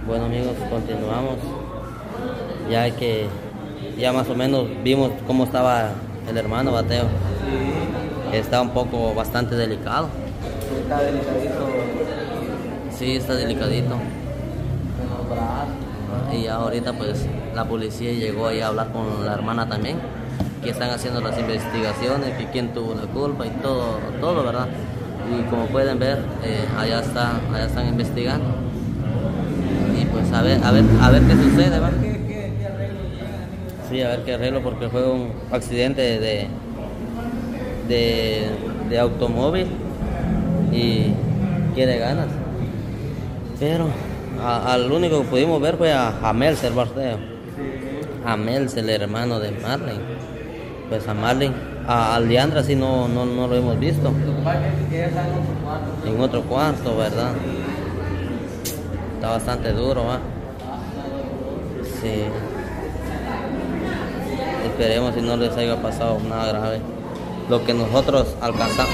Bueno amigos, continuamos, ya que ya más o menos vimos cómo estaba el hermano Mateo. Está un poco bastante delicado. Está delicadito. Sí, está delicadito. En los brazos. Y ahorita pues la policía llegó ahí a hablar con la hermana también, que están haciendo las investigaciones, que quién tuvo la culpa y todo, ¿verdad? Y como pueden ver, allá están investigando. Y pues a ver qué sucede, ¿va? ¿Qué arreglo tienen? Sí, a ver qué arreglo, porque fue un accidente de automóvil y quiere ganas. Pero al único que pudimos ver fue a Melser Barteo. A Melser, el hermano de Marlene. Pues a Marlene, a Leandra sí no lo hemos visto. Lo que pasa es que ella está en otro cuarto. En otro cuarto, ¿verdad? Está bastante duro, ¿va? Sí. Esperemos si no les haya pasado nada grave. Lo que nosotros alcanzamos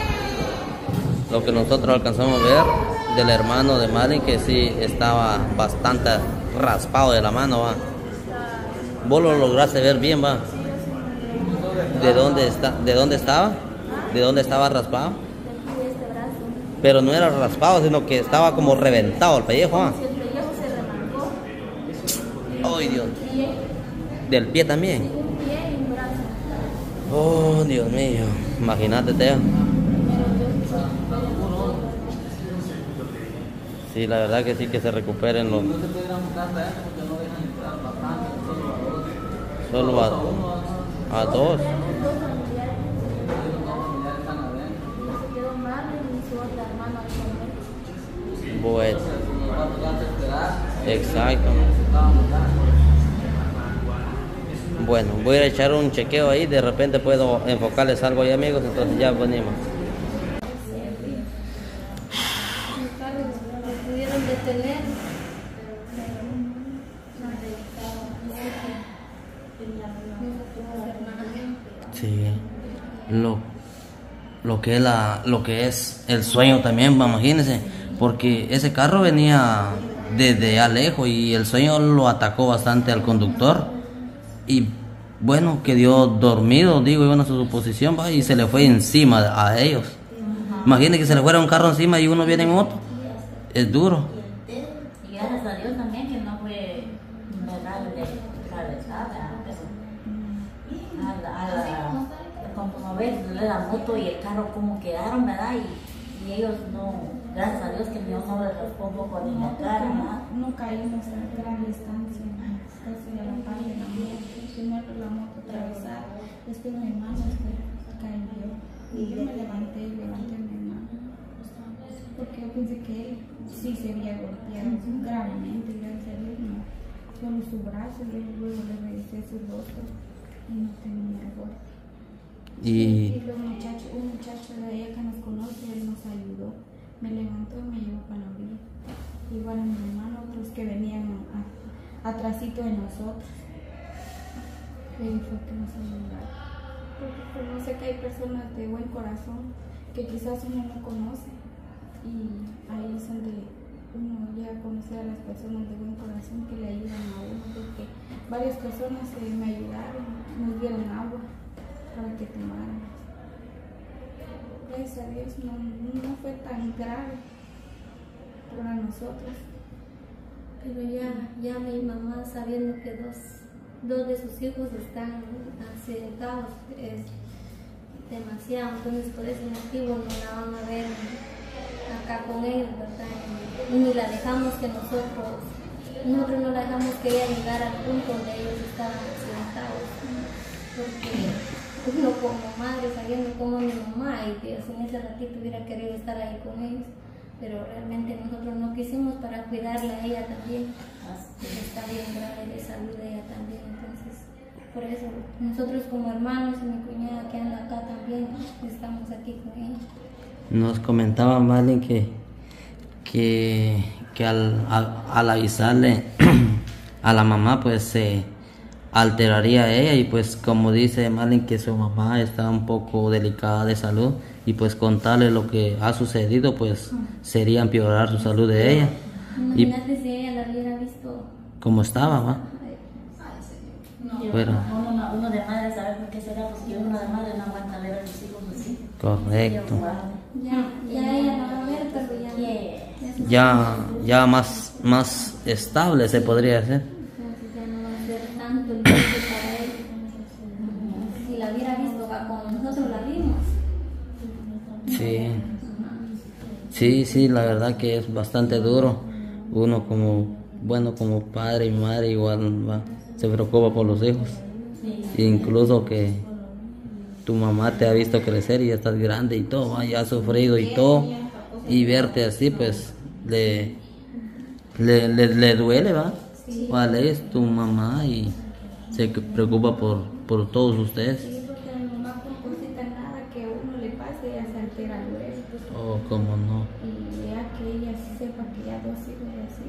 a ver del hermano de Marlene, que sí estaba bastante raspado de la mano, ¿va? Vos lo lograste ver bien, ¿va? ¿De dónde estaba? ¿De dónde estaba raspado? Pero no era raspado, sino que estaba como reventado el pellejo, ¿va? El pellejo se remarcó. ¡Ay, Dios! Pie, ¿Del pie también? un pie y un brazo. ¡Oh, Dios mío! Imagínate, Teo. Sí, la verdad que sí, que se recuperen los... No se pudieran buscar hasta eso porque no dejan entrar bastante, solo a dos. Solo a dos. Dos familiares. Los dos familiares están adentro. Se quedó Marlene y su otra hermana con él. Bueno, Nos va a tocar esperar. exacto. Bueno, voy a echar un chequeo ahí, de repente puedo enfocarles algo ahí, amigos, entonces ya venimos. Los carros lo pudieron detener. Sí, lo que es el sueño también, imagínense, porque ese carro venía desde lejos y el sueño lo atacó bastante al conductor y bueno, quedó dormido, digo, iban a su posición, va, y se le fue encima a ellos. Imagínense que se le fuera un carro encima y uno viene en moto, es duro. Y gracias a Dios también que no fue verdad de atravesada, como ves, la moto y el carro como quedaron, ¿verdad? Y ellos no, gracias a Dios que Dios no les raspó un poco ni la cara, ¿verdad? No caímos a gran distancia, casi a la par de la moto. Primero la moto atravesada, después mi hermano cayó y yo me levanté a mi hermano. Porque yo pensé que él sí se había golpeado gravemente, gracias a Dios, no. Solo su brazo, yo luego le revisé su rostro y no tenía golpe. Y un muchacho de ella que nos conoce, él nos ayudó. Me levantó y me llevó para la orilla. Igual a mi hermano, otros que venían atrásito de nosotros. Él fue que nos ayudaron. Porque no sé que hay personas de buen corazón que quizás uno no conoce. Y ahí es donde uno llega a conocer a las personas de buen corazón que le ayudan a uno. Porque varias personas me ayudaron, nos dieron agua para que tomáramos. Gracias a Dios no fue tan grave para nosotros. Pero ya mi mamá, sabiendo que dos de sus hijos están accidentados, es demasiado, entonces por ese motivo no la van a ver acá con ellos, ¿verdad? Y ni la dejamos que nosotros no la dejamos que ella llegara al punto donde ellos estaban accidentados, porque uno como madre, sabiendo como mi mamá, y que en ese ratito hubiera querido estar ahí con ellos, pero realmente nosotros no quisimos para cuidarla a ella también, está bien grave de salud de ella también, entonces por eso nosotros como hermanos y mi cuñada que anda acá también estamos aquí con ella. Nos comentaba Marlene que al avisarle a la mamá pues se alteraría a ella, y pues como dice Marlene que su mamá está un poco delicada de salud, y pues contarle lo que ha sucedido pues sería empeorar su salud de ella. Imagínate si ella la hubiera visto. Como estaba, ¿va? Pero, Uno de madre, ¿sabe por qué será? Porque uno de madre no aguanta ver a los hijos así. correcto. Ya ella la va a ver, pero Ya más estable se podría hacer. entonces ya no va a ser tanto el golpe para él. Si la hubiera visto como nosotros la vimos. Sí, la verdad que es bastante duro. Uno como padre y madre igual se preocupa por los hijos. Incluso que tu mamá te ha visto crecer y ya estás grande y todo, ya has sufrido y todo, y verte así pues le duele, ¿va? Vale, es tu mamá y se preocupa por todos ustedes. Sí, porque a mi mamá por cosita nada que a uno le pase, ella se altera luego. Oh, cómo no. Y ya que ella sepa que ya 2 hijos y así,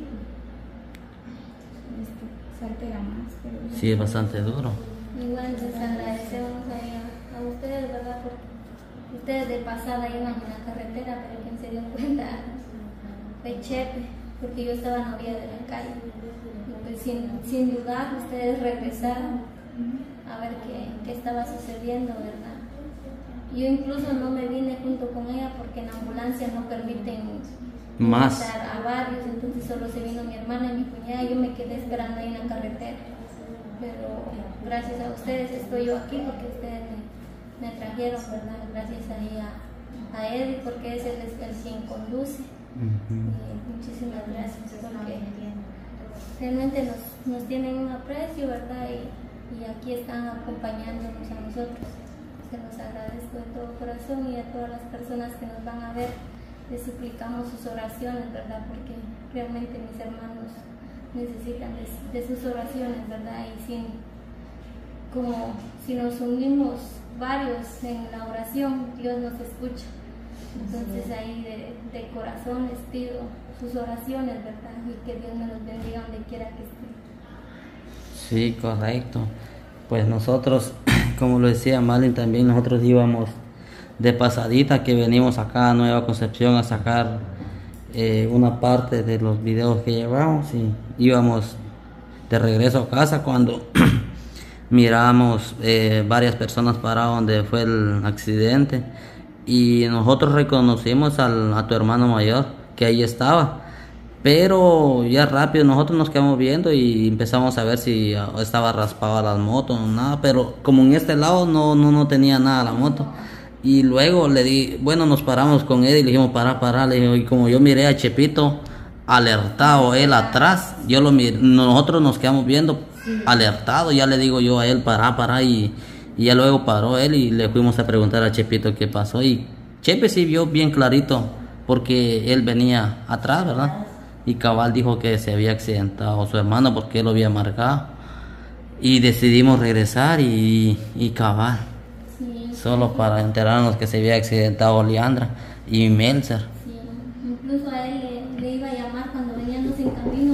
se altera más. Pero Sí, es bastante duro. Igual les agradecemos a ustedes, ¿verdad? Porque ustedes de pasada iban en la carretera, pero quien se dio cuenta fue Chepe, porque yo estaba en la orilla de la calle. Y pues sin dudar, ustedes regresaron a ver qué estaba sucediendo, ¿verdad? Yo incluso no me vine junto con ella porque en ambulancia no permiten Más. ingresar a varios, entonces solo se vino mi hermana y mi cuñada, y yo me quedé esperando ahí en la carretera. Pero gracias a ustedes estoy yo aquí porque ustedes me trajeron, ¿verdad? Gracias ahí a Eddie porque es el quien conduce. Y muchísimas gracias porque realmente nos tienen un aprecio, ¿verdad? Y aquí están acompañándonos a nosotros. Se los agradezco de todo corazón, y a todas las personas que nos van a ver les suplicamos sus oraciones, ¿verdad? Porque realmente mis hermanos necesitan de sus oraciones, ¿verdad? Y si nos unimos varios en la oración, Dios nos escucha. Entonces ahí de corazón les pido sus oraciones, ¿verdad? Y que Dios me los bendiga donde quiera que estén. Sí, correcto. Pues nosotros, como lo decía Malin también, nosotros íbamos de pasadita, que venimos acá a Nueva Concepción a sacar una parte de los videos que llevamos, y íbamos de regreso a casa cuando miramos varias personas paradas donde fue el accidente, y nosotros reconocimos a tu hermano mayor que ahí estaba, pero ya rápido nosotros nos quedamos viendo y empezamos a ver si estaba raspada las motos o nada, pero como en este lado no tenía nada la moto. Y luego nos paramos con él y le dijimos, para, le digo, y como yo miré a Chepito alertado, él atrás, nosotros nos quedamos viendo alertado, ya le digo yo a él, para, y ya luego paró él y le fuimos a preguntar a Chepito qué pasó, y Chepe sí vio bien clarito, porque él venía atrás, ¿verdad? Y cabal dijo que se había accidentado su hermano porque él lo había marcado, y decidimos regresar y cabal. Solo para enterarnos que se había accidentado Leandra y Melzer. Sí, incluso a él le iba a llamar cuando veníamos en camino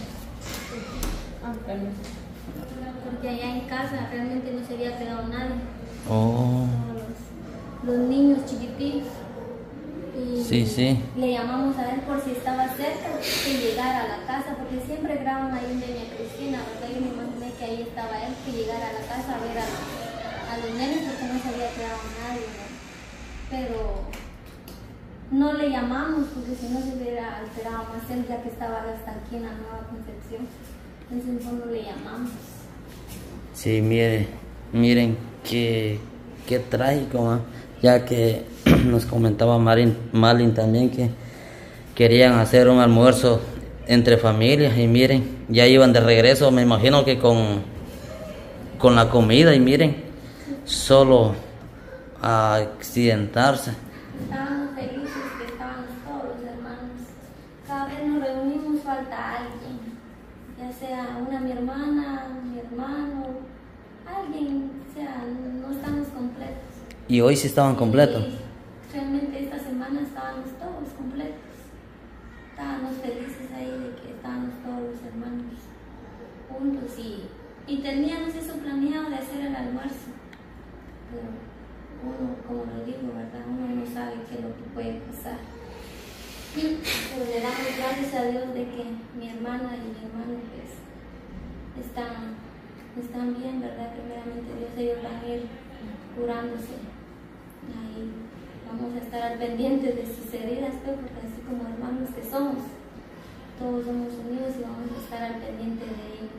porque allá en casa realmente no se había quedado nadie. Oh. Los niños chiquititos. Y Sí. le llamamos a él por si estaba cerca que llegara a la casa, porque siempre graban ahí en Doña Cristina, ¿verdad? Yo me imaginé que ahí estaba él, que llegara a la casa a ver a los nenes porque no se había quedado nadie, ¿no? Pero no le llamamos porque si no se hubiera alterado más él, ya que estaba hasta aquí en la Nueva Concepción. Entonces no le llamamos. Sí, miren qué trágico, ¿eh? Ya que nos comentaba Malin también que querían hacer un almuerzo entre familias, y miren, ya iban de regreso, me imagino que con la comida, y miren, solo a accidentarse. Estábamos felices que estábamos todos los hermanos. Cada vez nos reunimos, falta alguien, ya sea mi hermana, mi hermano, alguien, o sea, no estamos completos. ¿Y hoy sí estaban completos? Y realmente esta semana estábamos todos completos. Estábamos felices ahí de que estábamos todos los hermanos juntos, y teníamos eso planeado de hacer el almuerzo. Pero uno, como lo digo, ¿verdad? Uno no sabe qué es lo que puede pasar. Pero le damos gracias a Dios de que mi hermana y mi hermano pues están bien, ¿verdad? Primeramente Dios, ellos van a ir curándose. Ahí vamos a estar al pendiente de sus heridas, pues, porque así como hermanos que somos, todos somos unidos y vamos a estar al pendiente de ellos.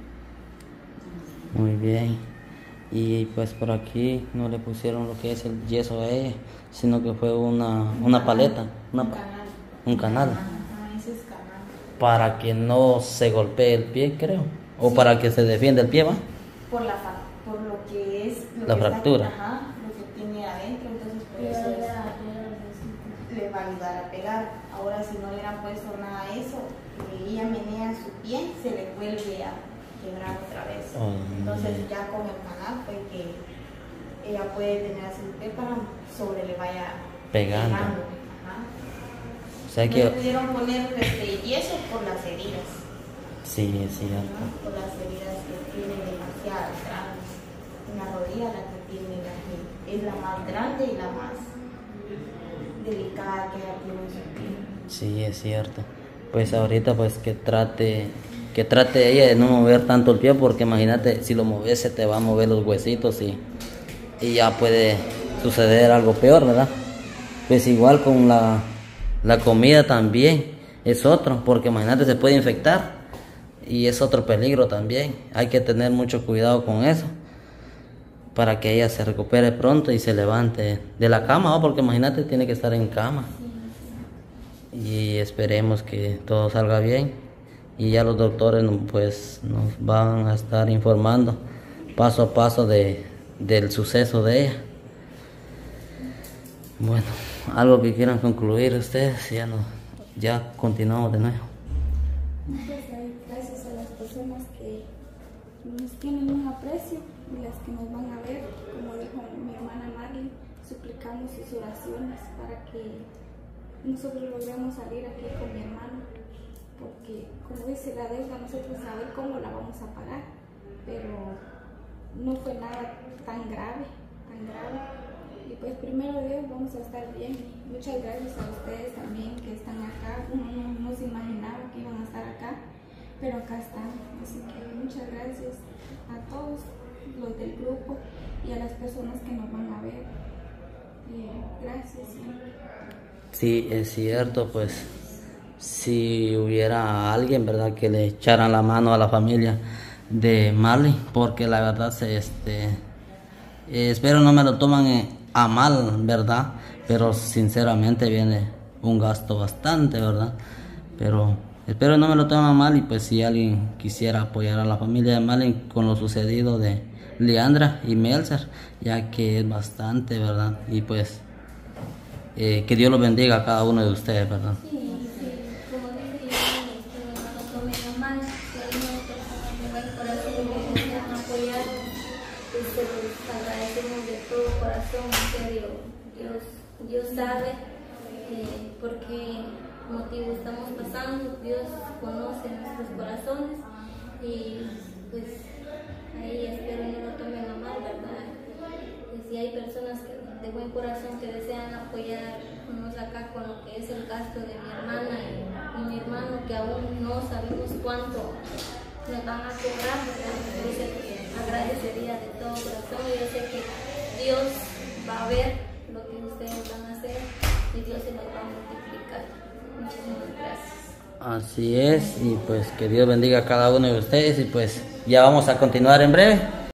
Muy bien. Y pues por aquí no le pusieron lo que es el yeso a ella, sino que fue una paleta, un canal, Ese es canal. para que no se golpee el pie, creo, o para que se defienda el pie, ¿va? Por lo que es lo La que fractura. Está, lo que tiene adentro, entonces por eso le va a ayudar a pegar. Ahora si no le han puesto nada a eso, ella menea su pie, se le vuelve a quebrar otra vez. Entonces ya con el canal fue que ella puede tener así el pie para sobre le vaya Pegando. Ajá. O sea No que le pudieron poner yeso por las heridas. sí, es cierto. Por las heridas que tiene demasiadas grandes. En la rodilla la que tiene es la más grande y la más delicada que ella tiene en su pie. Sí, es cierto. Pues ahorita pues que trate ella de no mover tanto el pie, porque imagínate, si lo mueves se te va a mover los huesitos y ya puede suceder algo peor, ¿verdad? Pues igual con la comida también es otro, porque imagínate, se puede infectar y es otro peligro también. Hay que tener mucho cuidado con eso para que ella se recupere pronto y se levante de la cama, ¿no? Porque imagínate, tiene que estar en cama. Y esperemos que todo salga bien, y ya los doctores pues nos van a estar informando paso a paso del suceso de ella. Bueno, algo que quieran concluir ustedes, ya continuamos de nuevo. Pues gracias a las personas que nos tienen un aprecio y las que nos van a ver, como dijo mi hermana Marley, suplicamos sus oraciones para que nosotros logremos salir aquí con mi hermano, porque como dice la deuda, nosotros sabemos cómo la vamos a pagar, pero no fue nada tan grave. Y pues primero Dios, vamos a estar bien. Muchas gracias a ustedes también que están acá. Uno no se imaginaba que iban a estar acá, pero acá están. Así que muchas gracias a todos los del grupo y a las personas que nos van a ver. Gracias siempre. Sí, es cierto, pues si hubiera alguien, ¿verdad?, que le echaran la mano a la familia de Marley, porque la verdad espero no me lo toman a mal, ¿verdad? Pero sinceramente viene un gasto bastante, ¿verdad? Pero espero no me lo tomen a mal, y pues si alguien quisiera apoyar a la familia de Marley con lo sucedido de Leandra y Melzer, ya que es bastante, ¿verdad? Y pues que Dios los bendiga a cada uno de ustedes, ¿verdad? Sí, como dije yo, no lo tomen a mal, si alguna persona de buen corazón que desean apoyar, pues se los agradecemos de todo corazón, en serio. Dios sabe por qué motivo estamos pasando, Dios conoce nuestros corazones, y pues ahí espero no lo tomen a mal, ¿verdad? Y si hay personas de buen corazón que desean apoyarnos acá con lo que es el gasto de mi hermana y mi hermano, que aún no sabemos cuánto nos van a cobrar, ¿verdad? Yo sé que agradecería de todo corazón, y yo sé que Dios va a ver lo que ustedes van a hacer y Dios se los va a multiplicar. Muchísimas gracias. Así es, y pues que Dios bendiga a cada uno de ustedes, y pues ya vamos a continuar en breve.